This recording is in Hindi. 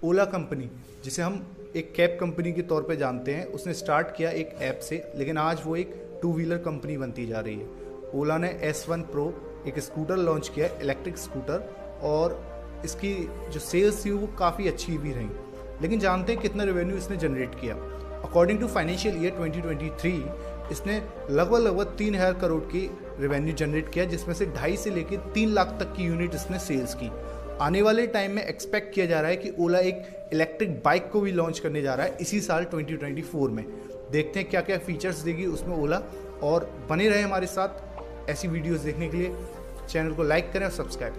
ओला कंपनी, जिसे हम एक कैब कंपनी के तौर पे जानते हैं, उसने स्टार्ट किया एक ऐप से, लेकिन आज वो एक टू व्हीलर कंपनी बनती जा रही है। ओला ने S1 Pro एक स्कूटर लॉन्च किया, इलेक्ट्रिक स्कूटर, और इसकी जो सेल्स थी वो काफ़ी अच्छी भी रही। लेकिन जानते हैं कितना रेवेन्यू इसने जनरेट किया? अकॉर्डिंग टू फाइनेंशियल ईयर 2023 इसने लगभग 3,000 करोड़ की रेवेन्यू जनरेट किया, जिसमें से 2.5 से लेकर 3 लाख तक की यूनिट इसने सेल्स की। आने वाले टाइम में एक्सपेक्ट किया जा रहा है कि ओला एक इलेक्ट्रिक बाइक को भी लॉन्च करने जा रहा है इसी साल 2024 में। देखते हैं क्या क्या फीचर्स देगी उसमें ओला, और बने रहे हमारे साथ ऐसी वीडियोस देखने के लिए। चैनल को लाइक करें और सब्सक्राइब करें।